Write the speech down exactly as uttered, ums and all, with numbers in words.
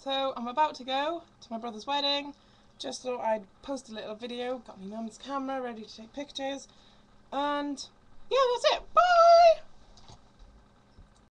So I'm about to go to my brother's wedding. Just thought I'd post a little video. Got my mum's camera ready to take pictures. And yeah, that's it.